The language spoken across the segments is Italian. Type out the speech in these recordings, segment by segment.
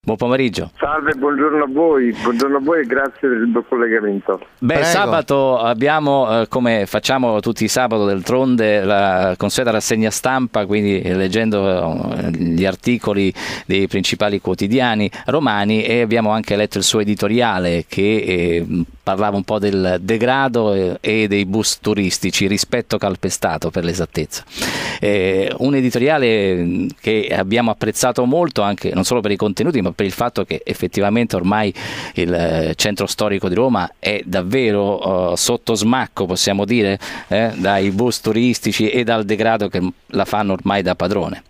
Buon pomeriggio. Salve, buongiorno a voi e grazie per il collegamento. Beh, sabato abbiamo, come facciamo tutti i sabato d'altronde, la consueta rassegna stampa, quindi leggendo gli articoli dei principali quotidiani romani, e abbiamo anche letto il suo editoriale che parlava un po' del degrado e dei bus turistici, rispetto calpestato per l'esattezza. Un editoriale che abbiamo apprezzato molto, anche non solo per i contenuti ma per il fatto che effettivamente ormai il centro storico di Roma è davvero sotto smacco, possiamo dire, dai bus turistici e dal degrado che la fanno ormai da padrone.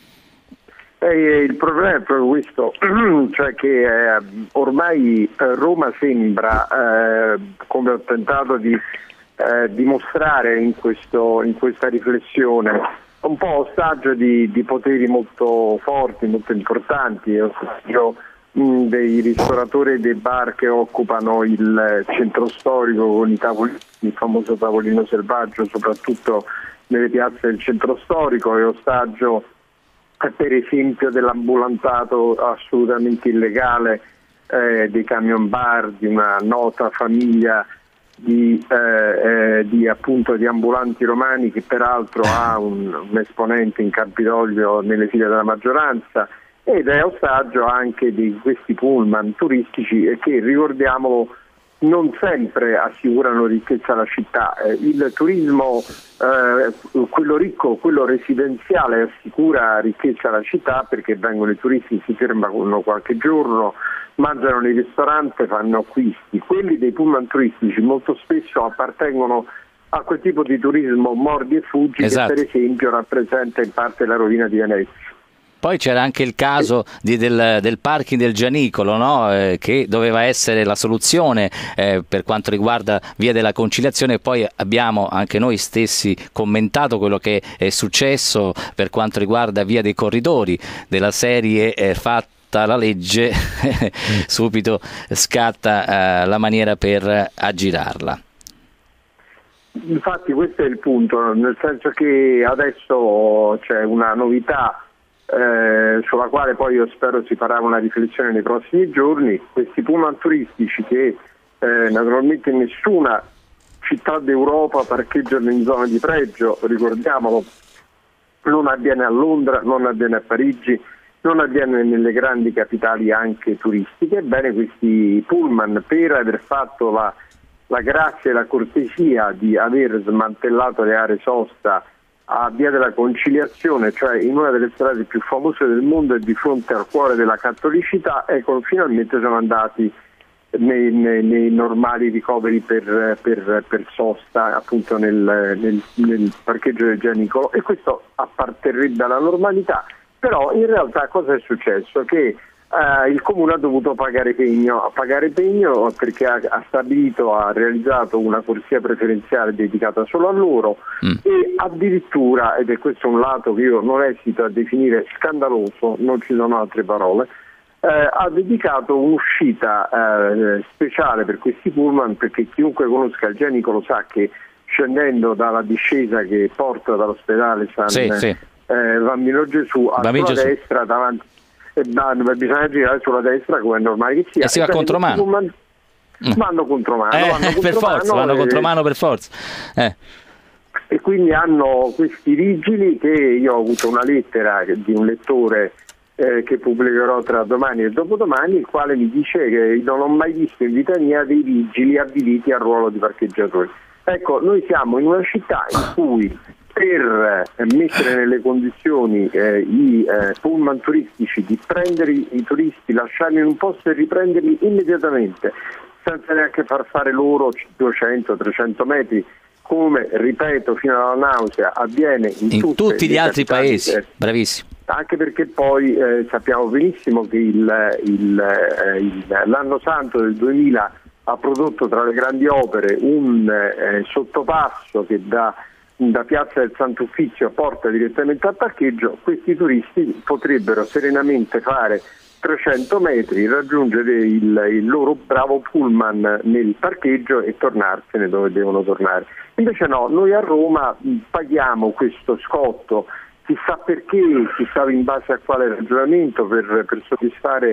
Il problema è proprio questo, cioè che ormai Roma sembra, come ho tentato di dimostrare in questa riflessione, un po' ostaggio di poteri molto forti, molto importanti, dei ristoratori e dei bar che occupano il centro storico con i tavolini, il famoso tavolino selvaggio, soprattutto nelle piazze del centro storico, e ostaggio per esempio dell'ambulantato assolutamente illegale, dei camion bar, di una nota famiglia di ambulanti romani che peraltro ha un esponente in Campidoglio nelle file della maggioranza, ed è ostaggio anche di questi pullman turistici che, ricordiamolo, non sempre assicurano ricchezza alla città. Il turismo, quello ricco, quello residenziale, assicura ricchezza alla città perché vengono i turisti, si fermano qualche giorno, mangiano nei ristoranti, fanno acquisti. Quelli dei pullman turistici molto spesso appartengono a quel tipo di turismo mordi e fuggi, esatto, che per esempio rappresenta in parte la rovina di Venezia. Poi c'era anche il caso del parking del Gianicolo, no? Che doveva essere la soluzione per quanto riguarda Via della Conciliazione. Poi abbiamo anche noi stessi commentato quello che è successo per quanto riguarda Via dei Corridori, della serie fatta la legge, subito scatta la maniera per aggirarla. Infatti questo è il punto, nel senso che adesso c'è una novità sulla quale poi io spero si farà una riflessione nei prossimi giorni. Questi pullman turistici che naturalmente nessuna città d'Europa parcheggiano in zona di pregio, ricordiamolo, non avviene a Londra, non avviene a Parigi, non avviene nelle grandi capitali anche turistiche. Ebbene, questi pullman, per aver fatto la grazia e la cortesia di aver smantellato le aree sosta a Via della Conciliazione, cioè in una delle strade più famose del mondo e di fronte al cuore della cattolicità, ecco, finalmente sono andati nei normali ricoveri per sosta, appunto nel parcheggio del Gianicolo, e questo apparterrebbe alla normalità. Però in realtà cosa è successo? Che il Comune ha dovuto pagare pegno perché ha realizzato una corsia preferenziale dedicata solo a loro, e addirittura, ed è questo un lato che io non esito a definire scandaloso, non ci sono altre parole, ha dedicato un'uscita speciale per questi pullman, perché chiunque conosca il Gianicolo sa che scendendo dalla discesa che porta dall'ospedale Bambino Gesù, a sua destra davanti, bisogna girare sulla destra come è normale che sia, e si va contromano. Vanno contromano, vanno contromano per forza. E quindi hanno questi vigili, che io ho avuto una lettera di un lettore che pubblicherò tra domani e dopodomani, il quale mi dice che non ho mai visto in vita mia dei vigili adibiti al ruolo di parcheggiatori. Ecco, noi siamo in una città in cui, per mettere nelle condizioni i pullman turistici di prendere i turisti, lasciarli in un posto e riprenderli immediatamente, senza neanche far fare loro 200-300 metri, come, ripeto, fino alla nausea avviene in tutti gli altri paesi. Bravissimo. Anche perché poi sappiamo benissimo che l'anno santo del 2000 ha prodotto tra le grandi opere un sottopasso che da Piazza del Sant'Uffizio porta direttamente al parcheggio. Questi turisti potrebbero serenamente fare 300 metri, raggiungere il loro bravo pullman nel parcheggio e tornarsene dove devono tornare. Invece no, noi a Roma paghiamo questo scotto, chissà perché, chissà in base a quale ragionamento, per soddisfare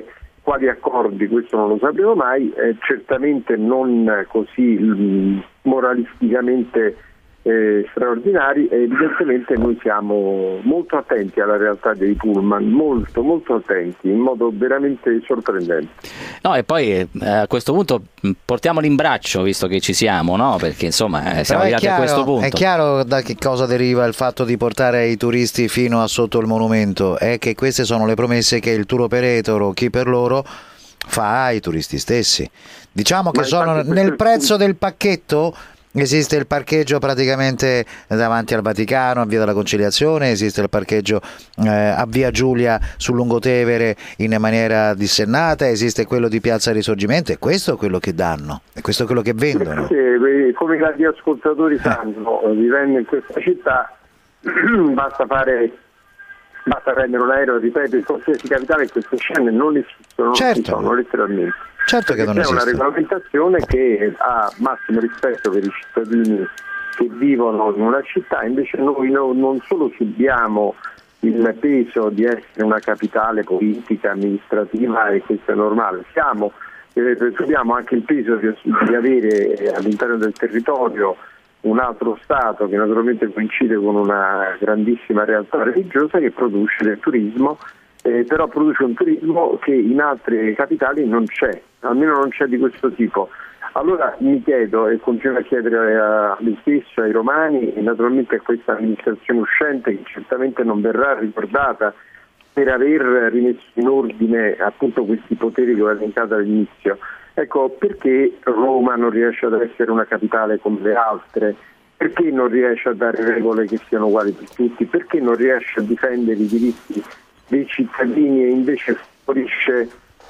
quali accordi, questo non lo sapremo mai, certamente non così moralisticamente straordinari, e evidentemente noi siamo molto attenti alla realtà dei pullman, molto molto attenti, in modo veramente sorprendente. No, e poi a questo punto portiamoli in braccio, visto che ci siamo, no? Perché insomma siamo arrivati a questo punto. È chiaro da che cosa deriva il fatto di portare i turisti fino a sotto il monumento, è che queste sono le promesse che il tour operator o chi per loro fa ai turisti stessi. Diciamo che sono nel prezzo del pacchetto. Esiste il parcheggio praticamente davanti al Vaticano, a Via della Conciliazione, esiste il parcheggio a Via Giulia sul Lungotevere in maniera dissennata, esiste quello di Piazza Risorgimento, e questo è quello che danno, e questo è quello che vendono. Come i radioascoltatori sanno, vivendo in questa città basta prendere un aereo, ripeto, in qualsiasi capitale, queste scene non esistono, certo. Non ci sono letteralmente. Certo che non esiste. C'è una regolamentazione che ha massimo rispetto per i cittadini che vivono in una città, invece noi non solo subiamo il peso di essere una capitale politica, amministrativa, e questo è normale, subiamo anche il peso di avere all'interno del territorio un altro Stato che naturalmente coincide con una grandissima realtà religiosa che produce del turismo, però produce un turismo che in altre capitali non c'è, almeno non c'è di questo tipo. Allora mi chiedo, e continuo a chiedere a me stesso, ai romani e naturalmente a questa amministrazione uscente, che certamente non verrà ricordata per aver rimesso in ordine appunto questi poteri che ho elencato all'inizio, ecco, perché Roma non riesce ad essere una capitale come le altre? Perché non riesce a dare regole che siano uguali per tutti? Perché non riesce a difendere i diritti dei cittadini e invece favorisce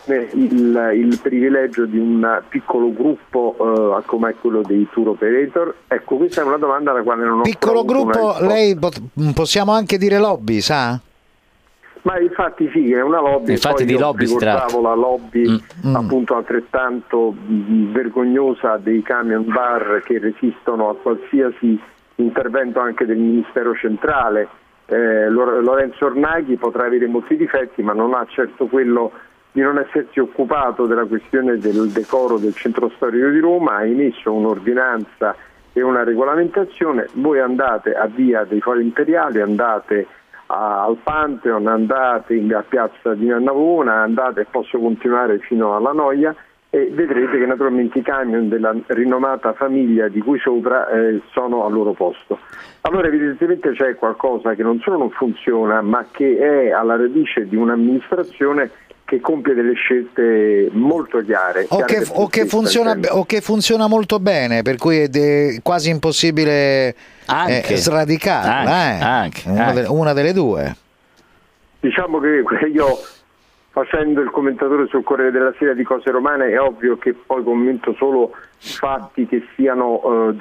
il privilegio di un piccolo gruppo come è quello dei tour operator? Ecco, questa è una domanda alla quale non ho piccolo gruppo, lei possiamo anche dire lobby, sa? Ma infatti sì, è una lobby. Infatti poi di lobby si tratta. La lobby appunto altrettanto vergognosa dei camion bar che resistono a qualsiasi intervento anche del Ministero centrale. Lorenzo Ornaghi potrà avere molti difetti, ma non ha certo quello di non essersi occupato della questione del decoro del centro storico di Roma, ha emesso un'ordinanza e una regolamentazione. Voi andate a Via dei Fori Imperiali, andate al Pantheon, andate a Piazza di Navona, andate, posso continuare fino alla Noia, e vedrete che naturalmente i camion della rinomata famiglia di cui sopra sono al loro posto. Allora evidentemente c'è qualcosa che non solo non funziona, ma che è alla radice di un'amministrazione che compie delle scelte molto chiare. O che funziona molto bene, per cui è quasi impossibile sradicarla. Una delle due. Diciamo che io, facendo il commentatore sul Corriere della Sera di cose romane, è ovvio che poi commento solo fatti che siano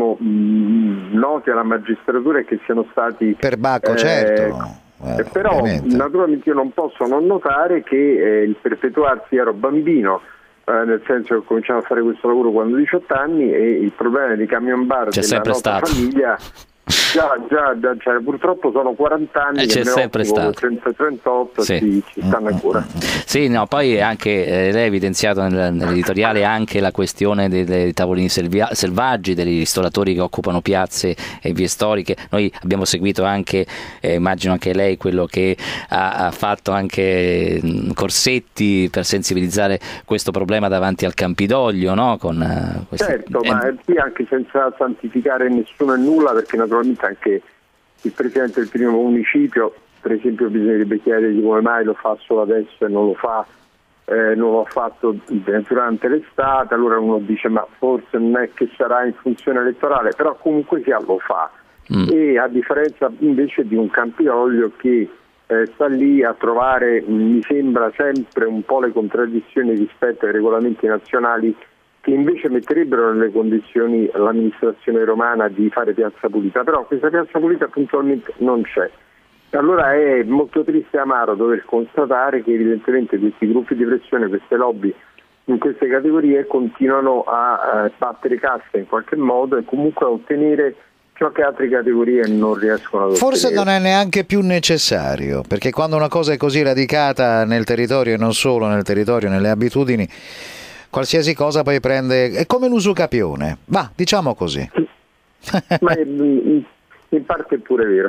noti alla magistratura e che siano stati per Bacco, certo. Però ovviamente. Naturalmente io non posso non notare che il perpetuarsi, ero bambino, nel senso che ho cominciato a fare questo lavoro quando ho 18 anni, e il problema dei camion bar della nostra famiglia già purtroppo sono 40 anni c'è che sempre stato. 138 ci stanno ancora. Sì, no, poi anche lei ha evidenziato nell'editoriale anche la questione dei tavolini selvaggi, dei ristoratori che occupano piazze e vie storiche. Noi abbiamo seguito anche, immagino anche lei, quello che ha fatto anche corsetti per sensibilizzare questo problema davanti al Campidoglio, no? Certo, ma qui anche senza santificare nessuno e nulla, perché naturalmente anche il presidente del primo municipio, per esempio, bisognerebbe chiedergli come mai lo fa solo adesso e non lo ha fatto durante l'estate. Allora uno dice ma forse non è che sarà in funzione elettorale, però comunque sia lo fa. E a differenza invece di un Campidoglio che sta lì a trovare, mi sembra, sempre un po' le contraddizioni rispetto ai regolamenti nazionali, che invece metterebbero nelle condizioni l'amministrazione romana di fare piazza pulita, però questa piazza pulita puntualmente non c'è. Allora è molto triste e amaro dover constatare che evidentemente questi gruppi di pressione, queste lobby in queste categorie continuano a battere cassa in qualche modo e comunque a ottenere ciò che altre categorie non riescono ad ottenere. Forse non è neanche più necessario, perché quando una cosa è così radicata nel territorio e non solo nel territorio, nelle abitudini, qualsiasi cosa poi prende, è come l'usucapione, va, diciamo così. Ma in parte è pure vero.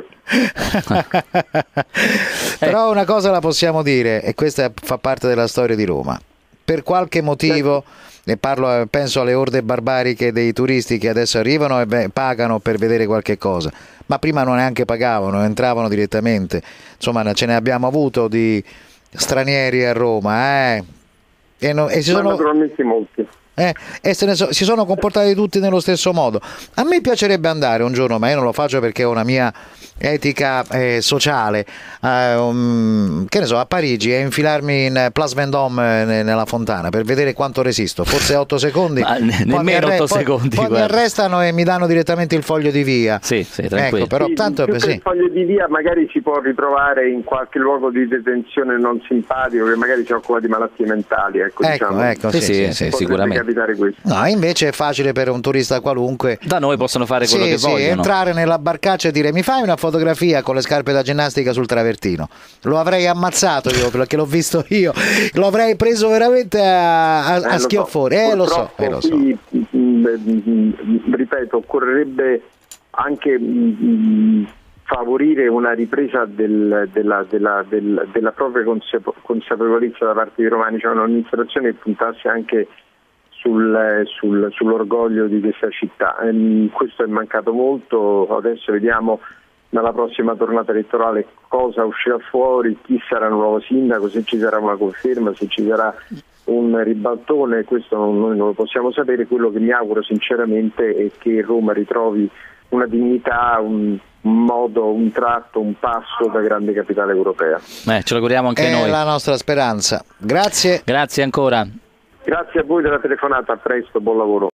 Però una cosa la possiamo dire, e questa fa parte della storia di Roma. Per qualche motivo, e penso alle orde barbariche dei turisti che adesso arrivano e pagano per vedere qualche cosa, ma prima non neanche pagavano, entravano direttamente. Insomma, ce ne abbiamo avuto di stranieri a Roma, e si sono... naturalmente molti. Si sono comportati tutti nello stesso modo. A me piacerebbe andare un giorno, ma io non lo faccio perché ho una mia etica sociale, che ne so, a Parigi, e infilarmi in Place Vendôme nella fontana per vedere quanto resisto, forse 8 secondi, nemmeno 8 secondi, poi mi arrestano e mi danno direttamente il foglio di via. Sì, tranquillo. Ecco, però tanto più che il foglio di via magari si può ritrovare in qualche luogo di detenzione non simpatico che magari si occupa di malattie mentali, diciamo. Sì, sicuramente. No, invece è facile per un turista qualunque. Da noi possono fare quello che vogliono. Entrare nella barcaccia e dire: mi fai una fotografia con le scarpe da ginnastica sul travertino? Lo avrei ammazzato io, perché l'ho visto io, lo avrei preso veramente a schiaffoni. Lo so. Qui, ripeto, occorrerebbe anche favorire una ripresa della propria consapevolezza da parte dei romani, cioè un'amministrazione che puntasse anche sull'orgoglio di questa città. Questo è mancato molto. Adesso vediamo nella prossima tornata elettorale cosa uscirà fuori, chi sarà il nuovo sindaco, se ci sarà una conferma, se ci sarà un ribaltone. Questo noi non lo possiamo sapere. Quello che mi auguro sinceramente è che Roma ritrovi una dignità, un modo, un tratto, un passo da grande capitale europea. Ce lo auguriamo anche noi. È la nostra speranza. Grazie ancora. Grazie a voi della telefonata, a presto, buon lavoro.